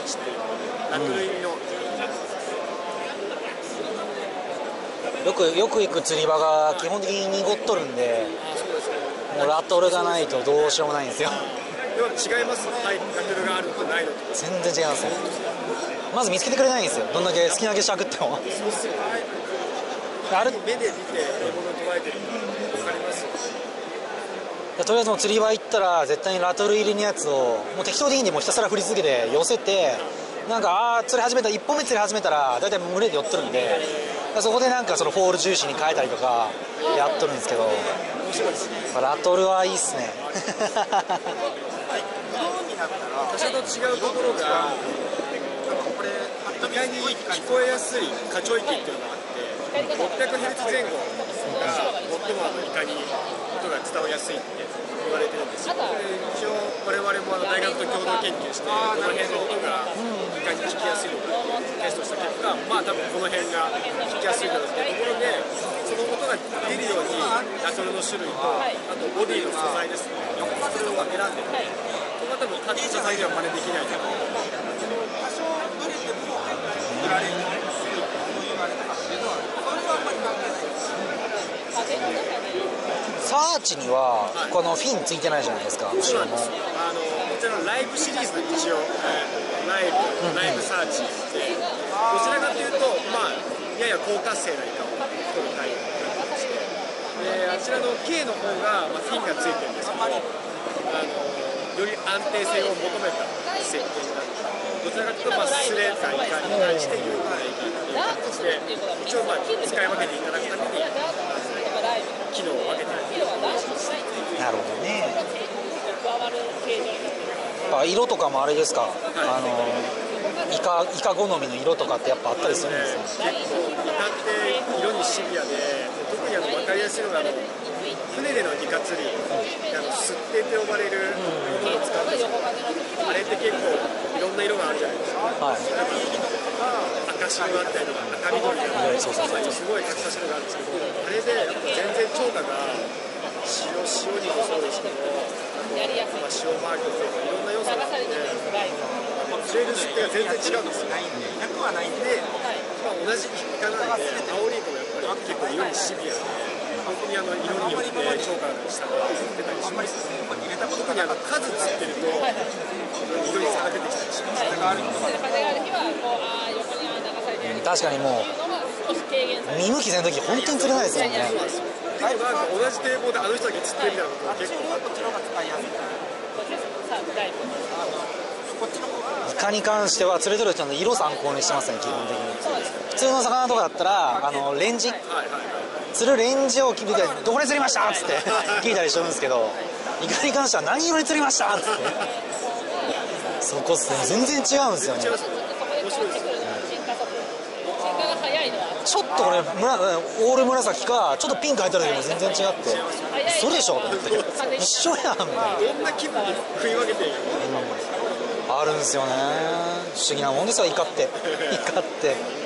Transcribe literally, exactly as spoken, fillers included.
ーチっていうラトル入りの、 うん、よくよく行く釣り場が基本的に濁っとるんで、 あそうですね、 もうラトルがないとどうしようもないんですよ。 要は違います、はい、ラトルがあるのとないのと全然違いますね。まず見つけてくれないんですよ、どんだけ好きなだけしゃくっても。 そうっすよ、 あれ目で見て獲物を捉えてるの分かりますよ。 とりあえずもう釣り場行ったら絶対にラトル入りのやつをもう適当でいいんでもうひたすら振り続けて寄せて、なんかああ釣り始めたいっぽんめ釣り始めたら大体群れで寄っとるんで、そこでなんかそのフォール重視に変えたりとかやっとるんですけど、 面白いですね。 ラトルはいいっすね。 他社と違うところがイカに聞こえやすい過聴域っていうのがあって、ろっぴゃくヘルツ 前後が最もあのイカに音が伝わりやすいって言われてるんですよ。で一応我々もあの大学と共同研究してこの辺の音がイカに聞きやすいのかテストした結果、まあ多分この辺が聞きやすいだろうっていうところで、その音が出るようにラトルの種類とあとボディの素材ですね、それを選んでる。ここは多分タッチ素材では真似できないと思う。 サーチにはこのフィンついてないじゃないですか。後ろもあのこちらのライブシリーズの一応、えー、ライブ、うん、ライブサーチで、どちらかというと、まあ、やや高活性なイカを取るタイプになってまして、であちらの K の方が、まあ、フィンがついてるんですけど、あのより安定性を求めた設計になって、どちらかというと、まあ、スレたイカに対して有効なイカっていう形で、一応、まあ、使い分けていただくために機能を分けている。 なるほどね。やっぱ色とかもあれですか、はい、あのイカイカ好みの色とかってやっぱあったりするんですね。 結構イカって色にシビアで、特にあの分かりやすいのがあの船でのイカ釣り、あのすってと呼ばれるものを使うんですけど、あれって結構いろんな色があるじゃないですか。はい、赤白だったりとか赤緑だったりとか、すごいたくさん種類があるんですけど、あれでやっぱ全然超過が塩塩にもそうですけど、あと、まあ、塩マークとかいろんな要素があって、釣れる質が全然違うんですよ。ひゃくはないんで、まあ、同じイカなんでアオリイカもやっぱり結構色にシビアで、本当にあの色によって超過の下が出たりします。特にあの数釣ってると色に差が出てきたりします。 確かにもう見向きせんとき本当に釣れないですもんね。 でもなんか同じ堤防であの人だけ釣ってるみたいなことが結構あって、 イカに関しては釣れてる人の色参考にしてますね、基本的に。普通の魚とかだったらあのレンジ、はいはいはい、釣るレンジを聞いて「どこで釣りました?」っつって聞いたりしてるんですけど、イカに関しては「何色に釣りました?」っつってそこっすね、全然違うんですよね。ちょっとこれオール紫かちょっとピンク入った時も全然違って嘘でしょと思って一緒やんみたいな。 どんな気分で食い分けてるの、 うん、あるんですよね。不思議なもんですよイカってイカって。